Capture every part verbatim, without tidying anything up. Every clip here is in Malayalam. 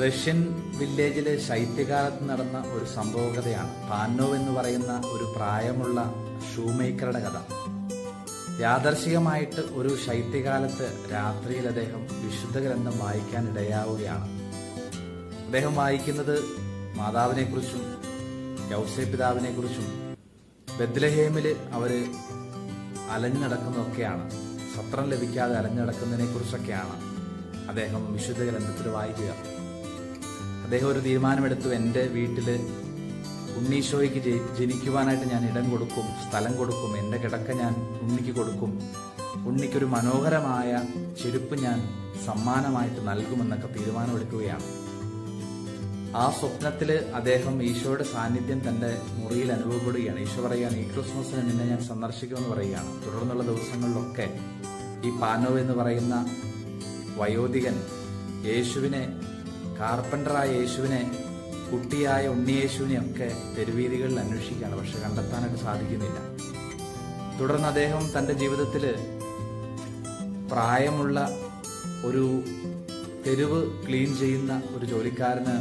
റഷ്യൻ വില്ലേജിലെ ശൈത്യകാലത്ത് നടന്ന ഒരു സംഭവകഥയാണ് പാന്നോവ് എന്ന് പറയുന്ന ഒരു പ്രായമുള്ള ഷൂമേക്കറുടെ കഥ. യാദർശികമായിട്ട് ഒരു ശൈത്യകാലത്ത് രാത്രിയിൽ അദ്ദേഹം വിശുദ്ധ ഗ്രന്ഥം വായിക്കാൻ ഇടയാവുകയാണ്. അദ്ദേഹം വായിക്കുന്നത് മാതാവിനെക്കുറിച്ചും യൗസേ പിതാവിനെക്കുറിച്ചും ബെത്ലഹേമില് അവര് അലഞ്ഞടക്കുന്നതൊക്കെയാണ്, സത്രം ലഭിക്കാതെ അലഞ്ഞടക്കുന്നതിനെ കുറിച്ചൊക്കെയാണ് അദ്ദേഹം വിശുദ്ധ ഗ്രന്ഥത്തിൽ വായിക്കുക. അദ്ദേഹം ഒരു തീരുമാനമെടുത്തു, എൻ്റെ വീട്ടില് ഉണ്ണീശോയ്ക്ക് ജനിക്കുവാനായിട്ട് ഞാൻ ഇടം കൊടുക്കും, സ്ഥലം കൊടുക്കും, എൻ്റെ കിടക്ക ഞാൻ ഉണ്ണിക്ക് കൊടുക്കും, ഉണ്ണിക്കൊരു മനോഹരമായ ചെരുപ്പ് ഞാൻ സമ്മാനമായിട്ട് നൽകുമെന്നൊക്കെ തീരുമാനമെടുക്കുകയാണ്. ആ സ്വപ്നത്തില് അദ്ദേഹം ഈശോയുടെ സാന്നിധ്യം തന്റെ മുറിയിൽ അനുഭവപ്പെടുകയാണ്. ഈശോ പറയുകയാണ്, ഈ ക്രിസ്മസിന് നിന്നെ ഞാൻ സന്ദർശിക്കുമെന്ന് പറയുകയാണ്. തുടർന്നുള്ള ദിവസങ്ങളിലൊക്കെ ഈ പാനോവ് എന്ന് പറയുന്ന വയോധികൻ യേശുവിനെ, കാർപ്പൻ്ററായ യേശുവിനെ, കുട്ടിയായ ഉണ്ണിയേശുവിനെ ഒക്കെ തെരുവീതികളിൽ അന്വേഷിക്കുകയാണ്. പക്ഷെ കണ്ടെത്താനായിട്ട് സാധിക്കുന്നില്ല. തുടർന്ന് അദ്ദേഹം തന്റെ ജീവിതത്തില് പ്രായമുള്ള ഒരു തെരുവ് ക്ലീൻ ചെയ്യുന്ന ഒരു ജോലിക്കാരന്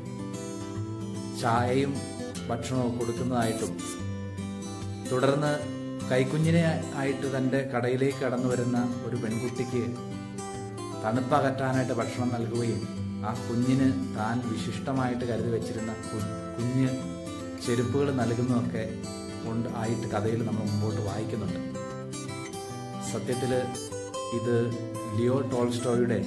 ചായയും ഭക്ഷണവും കൊടുക്കുന്നതായിട്ടും, തുടർന്ന് കൈക്കുഞ്ഞിനെ ആയിട്ട് തന്റെ കടയിലേക്ക് കടന്നു വരുന്ന ഒരു പെൺകുട്ടിക്ക് തണുപ്പകറ്റാനായിട്ട് ഭക്ഷണം നൽകുകയും ആ കുഞ്ഞിന് താൻ വിശിഷ്ടമായിട്ട് കരുതി വെച്ചിരുന്ന കുഞ്ഞ് ചെരുപ്പുകൾ നൽകുന്നതൊക്കെ കൊണ്ട് ആയിട്ട് കഥയിൽ നമ്മൾ മുമ്പോട്ട് വായിക്കുന്നുണ്ട്. സത്യത്തില് ഇത് ലിയോ ടോൾസ്റ്റോയുടെ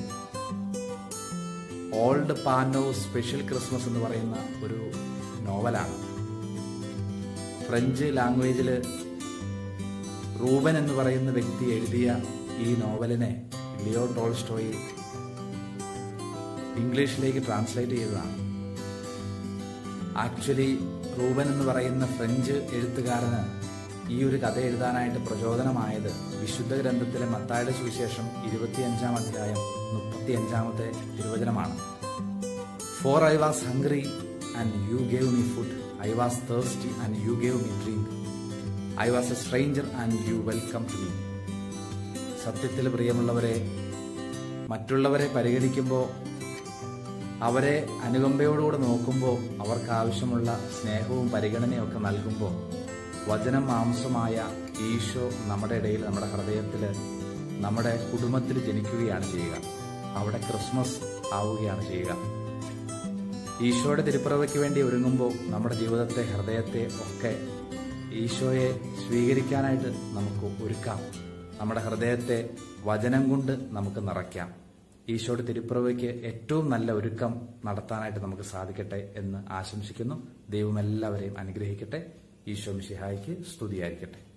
ഓൾഡ് പാനോവ് സ്പെഷ്യൽ ക്രിസ്മസ് എന്ന് പറയുന്ന ഒരു നോവലാണ്. ഫ്രഞ്ച് ലാംഗ്വേജില് റൂബൻ എന്ന് പറയുന്ന വ്യക്തി എഴുതിയ ഈ നോവലിനെ ലിയോ ടോൾസ്റ്റോയി ഇംഗ്ലീഷിലേക്ക് ട്രാൻസ്ലേറ്റ് ചെയ്തതാണ്. ആക്ച്വലി റൂബൻ എന്ന് പറയുന്ന ഫ്രഞ്ച് എഴുത്തുകാരന് ഈ ഒരു കഥ എഴുതാനായിട്ട് പ്രചോദനമായത് വിശുദ്ധ ഗ്രന്ഥത്തിലെ മത്തായിയുടെ സുവിശേഷം ഇരുപത്തിയഞ്ചാം അധ്യായം മുപ്പത്തി അഞ്ചാമത്തെ തിരുവചനമാണ്. For I was hungry and you gave me food, I was thirsty and you gave me drink, I was a stranger and you welcome to me. സത്യത്തിൽ പ്രിയമുള്ളവരെ, മറ്റുള്ളവരെ പരിഗണിക്കുമ്പോൾ, അവരെ അനുകമ്പയോടുകൂടെ നോക്കുമ്പോൾ, അവർക്ക് ആവശ്യമുള്ള സ്നേഹവും പരിഗണനയും ഒക്കെ നൽകുമ്പോൾ വചനം മാംസമായ ഈശോ നമ്മുടെ ഇടയിൽ, നമ്മുടെ ഹൃദയത്തിൽ, നമ്മുടെ കുടുംബത്തിൽ ജനിക്കുകയാണ് ചെയ്യുക. അവിടെ ക്രിസ്മസ് ആവുകയാണ് ചെയ്യുക. ഈശോയുടെ തിരുപ്പിറവയ്ക്ക് വേണ്ടി ഒരുങ്ങുമ്പോൾ നമ്മുടെ ജീവിതത്തെ, ഹൃദയത്തെ ഒക്കെ ഈശോയെ സ്വീകരിക്കാനായിട്ട് നമുക്ക് ഒരുക്കാം. നമ്മുടെ ഹൃദയത്തെ വചനം കൊണ്ട് നമുക്ക് നിറയ്ക്കാം. ഈശോയുടെ തിരുപ്പിറവയ്ക്ക് ഏറ്റവും നല്ല ഒരുക്കം നടത്താനായിട്ട് നമുക്ക് സാധിക്കട്ടെ എന്ന് ആശംസിക്കുന്നു. ദൈവം എല്ലാവരെയും അനുഗ്രഹിക്കട്ടെ. ഈശോ മിശിഹായ്ക്ക് സ്തുതിയായിരിക്കട്ടെ.